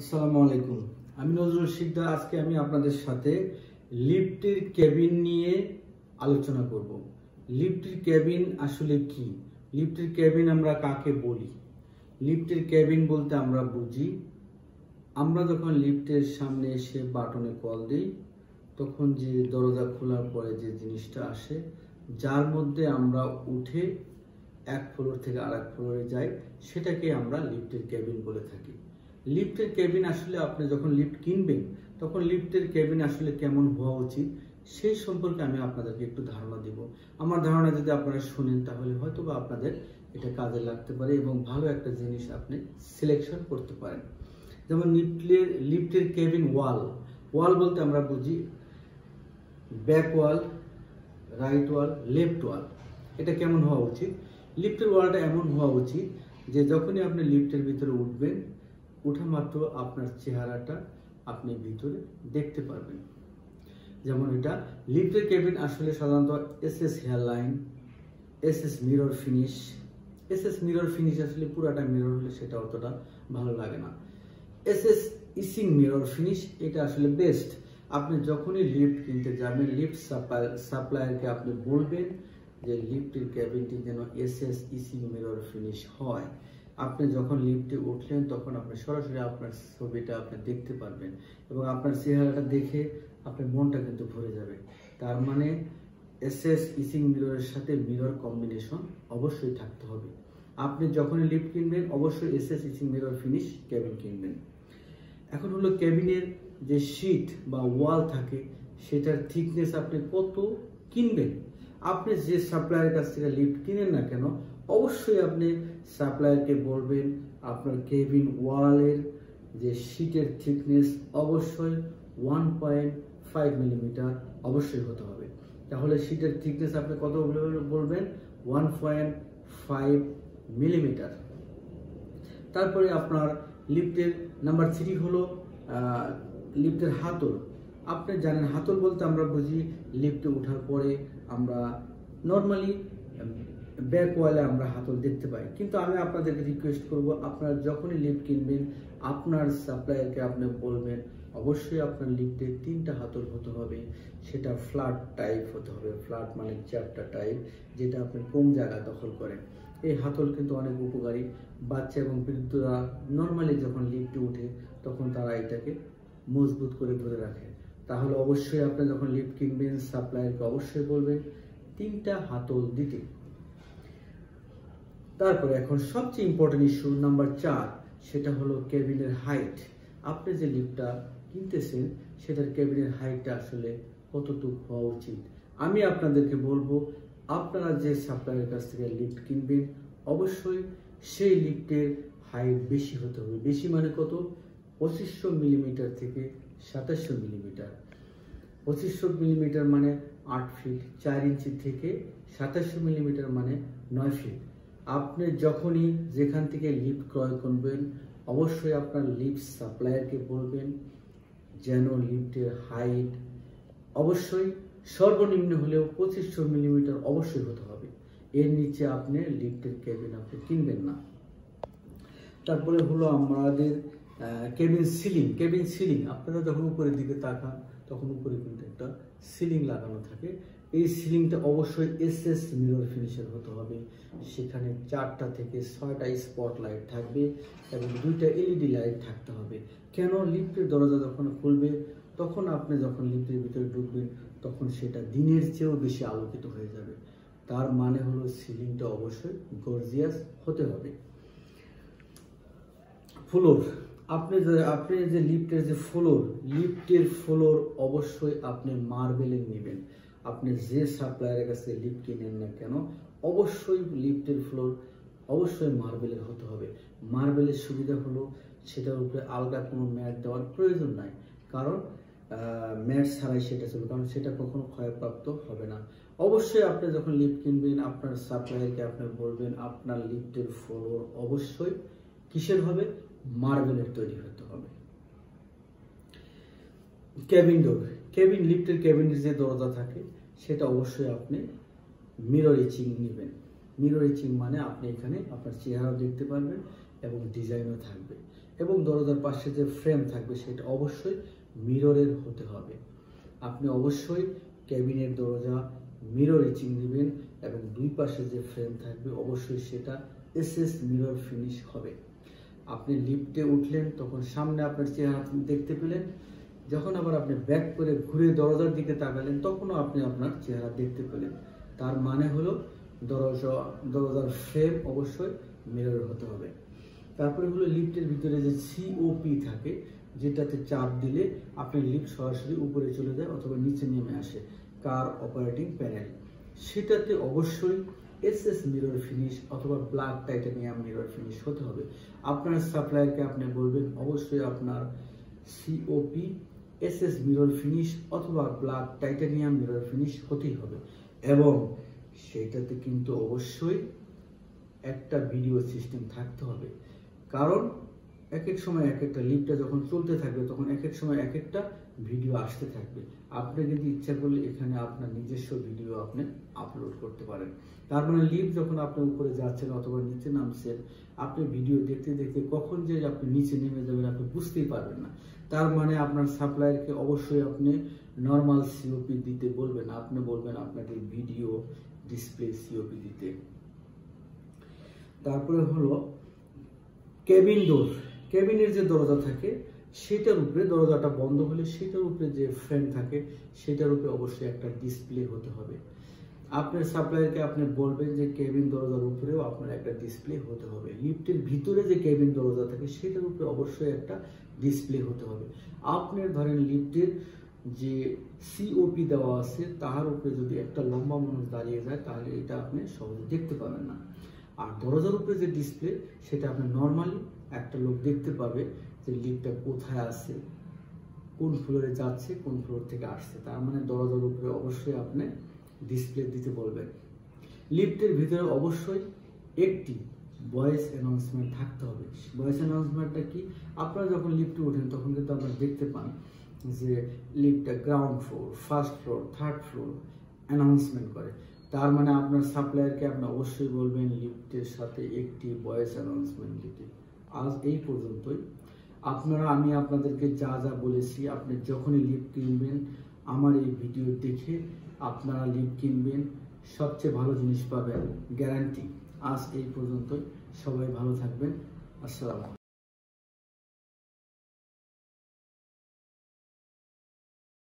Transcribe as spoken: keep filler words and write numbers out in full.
আসসালামু আলাইকুম। আমি নজরুল শিকদার। আজকে আমি আপনাদের সাথে লিফটের কেবিন নিয়ে আলোচনা করব। লিফটের কেবিন আসলে কি? লিফটের কেবিন আমরা কাকে বলি? লিফটের কেবিন বলতে আমরা বুঝি, আমরা যখন লিফটের সামনে এসে বাটনে কল দিই, তখন যে দরজা খোলার পরে যে জিনিসটা আসে, যার মধ্যে আমরা উঠে এক ফ্লোর থেকে আরেক ফ্লোরে যাই, সেটাকে আমরা লিফটের কেবিন বলে থাকি। লিফটের কেবিন আসলে আপনি যখন লিফট কিনবেন, তখন লিফটের কেবিন আসলে কেমন হওয়া উচিত সেই সম্পর্কে আমি আপনাদেরকে একটু ধারণা দিব। আমার ধারণা যদি আপনারা শুনেন, তাহলে হয়তো বা আপনাদের এটা কাজে লাগতে পারে এবং ভালো একটা জিনিস আপনি সিলেকশন করতে পারেন। যেমন লিফটের লিফটের কেবিন ওয়াল ওয়াল বলতে আমরা বুঝি back wall, right wall, left wall. এটা কেমন হওয়া উচিত? লিফটের ওয়ালটা এমন হওয়া উচিত যে যখনই আপনি লিফটের ভিতরে উঠবেন, উঠা মাত্র আপনার চেহারাটা আপনি ভিতরে দেখতে পারবেন। যেমন এটা লিফটের কেবিন আসলে সাধারণত S S hair line, S S mirror finish. S S mirror finish আসলে পুরাটা মিরর হলে সেটা অতটা ভালো লাগে না। S S etching mirror finish এটা আসলে বেস্ট। আপনি যখনই লিফট কিনতে যাবেন, লিফট সাপ্লাই সাপ্লায়ারকে আপনি বলবেন যে লিফটের কেবিনটি যেন S S etching mirror finish হয়। আপনি যখন লিফটে উঠলেন, তখন আপনি সরাসরি আপনার ছবিটা আপনি দেখতে পারবেন এবং আপনার চেহারাটা দেখে আপনার মনটা কিন্তু ভরে যাবে। তার মানে এস এস ইসিং মিররের সাথে মিরর কম্বিনেশন অবশ্যই থাকতে হবে। আপনি যখনই লিফট কিনবেন, অবশ্যই S S etching mirror finish cabin কিনবেন। এখন হলো কেবিনের যে শীট বা ওয়াল থাকে, সেটার থিকনেস আপনি কত কিনবেন। আপনি যে সাপ্লায়ারের কাছ থেকে লিফট কিনেন না কেন, অবশ্যই আপনি সাপ্লায়ারকে বলবেন আপনার কেবিন ওয়ালের যে শীটের থিকনেস অবশ্যই ওয়ান পয়েন্ট ফাইভ মিলিমিটার অবশ্যই হতে হবে। তাহলে শীটের থিকনেস আপনি কত বলবেন? One point five millimetre. তারপরে আপনার লিফটের নাম্বার থ্রি হলো লিফটের হাতল। আপনি জানেন হাতল বলতে আমরা বুঝি লিফটে ওঠার পরে আমরা নর্মালি ব্যাক ওয়ালে আমরা হাতল দেখতে পাই। কিন্তু আমি আপনাদেরকে রিকোয়েস্ট করব, আপনারা যখনই লিফট কিনবেন, আপনার সাপ্লায়ারকে আপনি বলবেন অবশ্যই আপনার লিফটে তিনটা হাতল হতে হবে। সেটা ফ্ল্যাট টাইপ হতে হবে। ফ্ল্যাট মানে চ্যাপ্টা টাইপ, যেটা আপনি কম জায়গা দখল করেন। এই হাতল কিন্তু অনেক উপকারী। বাচ্চা এবং বৃদ্ধরা নর্মালি যখন লিফটে উঠে, তখন তারা এটাকে মজবুত করে ধরে রাখে। তাহলে অবশ্যই আপনি যখন লিফট কিনবেন, সাপ্লায়ারকে অবশ্যই বলবেন তিনটা হাতল দিতে। তারপরে এখন সবচেয়ে ইম্পর্টেন্ট ইস্যু নাম্বার চার, সেটা হলো কেবিনের হাইট। আপনি যে লিফটটা কিনতেছেন, সেটার কেবিনের হাইটটা আসলে কতটুকু হওয়া উচিত। আমি আপনাদেরকে বলবো, আপনারা যে সাপ্লায়ারের কাছ থেকে লিফট কিনবেন, অবশ্যই সেই লিফটের হাইট বেশি হতে হবে। বেশি মানে কত? পঁচিশশো মিলিমিটার থেকে সাতাশশো মিলিমিটার। পঁচিশশো মিলিমিটার মানে আট ফিট, চার ইঞ্চি থেকে সাতাশশো মিলিমিটার মানে নয় ফিট। আপনি যখনই যেখান থেকে লিফট ক্রয় করবেন, অবশ্যই আপনার লিফট সাপ্লায়ারকে বলবেন যেন লিফটের হাইট অবশ্যই সর্বনিম্ন হলেও পঁচিশশো মিলিমিটার অবশ্যই হতে হবে। এর নিচে আপনি লিফটের কেবিন আপনি কিনবেন না। তারপরে হলো আমাদের কেবিন সিলিং। কেবিন সিলিং আপনারা যখন উপরের দিকে তাকান, তখন উপরে কিন্তু একটা সিলিং লাগানো থাকে। এই সিলিংটা অবশ্যই এস এস মিরর ফিনিশের হতে হবে। সেখানে চারটা থেকে ছয়টা স্পট লাইট থাকবে এবং দুইটা এলইডি লাইট থাকতে হবে। কেন? লিফটের দরজা যখন খুলবে, তখন আপনি যখন লিফটের ভিতরে ঢুকবেন, তখন সেটা দিনের চেয়েও বেশি আলোকিত হয়ে যাবে। তার মানে হলো সিলিংটা অবশ্যই গর্জিয়াস হতে হবে। ফ্লোর, আপনি যে আপনি যে লিফটের যে ফ্লোর, লিফটের ফ্লোর অবশ্যই আপনি মার্বেলের নেবেন। আপনি যে সাপ্লায়ারের কাছে লিফট কিনেন না কেন, অবশ্যই লিফটের ফ্লোর অবশ্যই মার্বেলের হতে হবে। মার্বেলের সুবিধা হলো সেটার উপরে আলগা কোনো ম্যাট দেওয়ার প্রয়োজন নাই, কারণ ম্যাট ছাড়াই সেটা চলবে, কারণ সেটা কখনো ক্ষয়প্রাপ্ত হবে না। অবশ্যই আপনি যখন লিফট কিনবেন, আপনার সাপ্লায়ারকে আপনি বলবেন আপনার লিফটের ফ্লোর অবশ্যই কিসের হবে? মার্বেলের তৈরি হতে হবে। কেবিন ডোর, কেবিন লিফটের কেবিনের যে দরজা থাকে, সেটা অবশ্যই আপনি মিরর ইচিং নেবেন। মিরর ইচিং মানে আপনি এখানে আপনার চেহারাও দেখতে পারবেন এবং ডিজাইনও থাকবে। এবং দরজার পাশে যে ফ্রেম থাকবে সেটা অবশ্যই মিররের হতে হবে। আপনি অবশ্যই কেবিনের দরজা মিরর ইচিং দিবেন এবং দুই পাশে যে ফ্রেম থাকবে অবশ্যই সেটা এসএস মিরর ফিনিশ হবে। আপনি লিফটে উঠলেন, তখন সামনে আপনার চেহারা দেখতে পেলেন, যখন আবার আপনি ব্যাক করে ঘুরে দরজার দিকে তাকালেন তখনও আপনি আপনার চেহারা দেখতে পেলেন। তার মানে হলো দরজা দরজার ফ্রেম অবশ্যই মিরর হতে হবে। তারপরে হলো লিফটের ভিতরে যে সিওপি থাকে, যেটাতে চাপ দিলে আপনার লিফট সরাসরি উপরে চলে যায় অথবা নিচে নেমে আসে, কার অপারেটিং প্যানেল, সেটাতে অবশ্যই এসএস মিরর ফিনিশ অথবা ব্ল্যাক টাইটানিয়াম মিরর ফিনিশ হতে হবে। আপনার সাপ্লায়ারকে আপনি বলবেন অবশ্যই আপনার সিওপি এসএস মিরর ফিনিশ অথবা ব্ল্যাক টাইটানিয়াম মিরর ফিনিশ হতেই হবে, এবং সেটাতে কিন্তু অবশ্যই একটা ভিডিও সিস্টেম থাকতে হবে। কারণ এক এক সময় এক একটা লিফটটা যখন চলতে থাকবে তখন এক এক সময় এক একটা ভিডিও আসতে থাকবে। আপনি যদি ইচ্ছা করলে এখানে আপনার নিজস্ব ভিডিও আপনি আপলোড করতে পারেন। তার মানে লিফট যখন আপনি উপরে যাচ্ছেন অথবা নিচে নামছেন, আপনি ভিডিও দেখতে দেখতে কখন যে আপনি নিচে নেমে যাবেন আপনি বুঝতেই পারবেন না। তার মানে আপনার সাপ্লায়ারকে অবশ্যই আপনি নর্মাল সিওপি দিতে বলবেন, আপনি বলবেন আপনাকে ভিডিও ডিসপ্লে সিওপি দিতে। তারপরে হলো কেবিন ডোর, কেবিনের যে দরজা থাকে সেটার উপরে, দরজাটা বন্ধ হলে সেটার উপরে যে ফ্রেম থাকে সেটার উপরে অবশ্যই একটা ডিসপ্লে হতে হবে। আপনার সাপ্লায়ারকে আপনি বলবেন যে কেবিন দরজার উপরেও আপনার একটা ডিসপ্লে হতে হবে। লিফটের ভিতরে যে কেবিন দরজা থাকে সেটার উপরে অবশ্যই একটা ডিসপ্লে হতে হবে। আপনার ধরেন লিফটের যে সিওপি দেওয়া আছে তার উপরে যদি একটা লম্বা মানুষ দাঁড়িয়ে যায় তাহলে এটা আপনি সহজে দেখতে পাবেন না। আর দরজার উপরে যে ডিসপ্লে সেটা আপনি নর্মালি একটা লোক দেখতে পাবে যে লিফটটা কোথায় আছে, কোন ফ্লোরে যাচ্ছে, কোন ফ্লোর থেকে আসছে। তার মানে দরজার উপরে অবশ্যই আপনি ডিসপ্লে দিতে বলবেন। লিফটের ভিতরে অবশ্যই একটি ভয়েস অ্যানাউন্সমেন্ট থাকতে হবে। ভয়েস অ্যানাউন্সমেন্টটা কি? আপনারা যখন লিফটে ওঠেন তখন কিন্তু আপনারা দেখতে পান যে লিফটটা ground floor, first floor, third floor announcement করে। তার মানে আপনার সাপ্লায়ারকে আপনি অবশ্যই বলবেন লিফটের সাথে একটি ভয়েস অ্যানাউন্সমেন্ট দিতে। আজ এই পর্যন্তই। আপনারা আমি আপনাদেরকে যা যা বলেছি, আপনি যখনই লিফট কিনবেন আমার এই ভিডিও দেখে আপনারা লিফট কিনবেন, সবচেয়ে ভালো জিনিস পাবেন, গ্যারান্টি। আজ এই পর্যন্তই, সবাই ভালো থাকবেন। আসসালামু আলাইকুম।